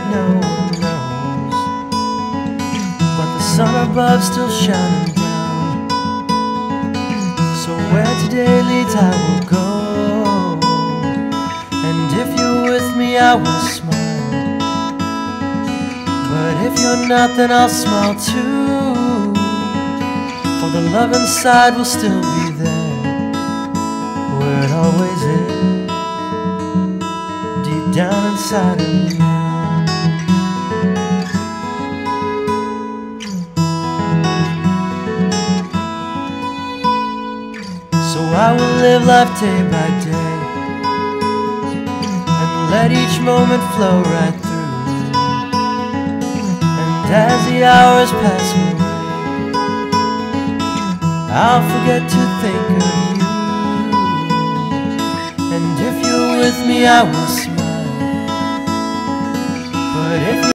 no one knows, but the sun above still shining down. So where today leads I will go, and if you're with me I will smile, but if you're not then I'll smile too, for the love inside will still be there, where it always is, deep down inside of you. So I will live life day by day, and let each moment flow right through, and as the hours pass away, I'll forget to think of you, and if you're with me I will smile, but if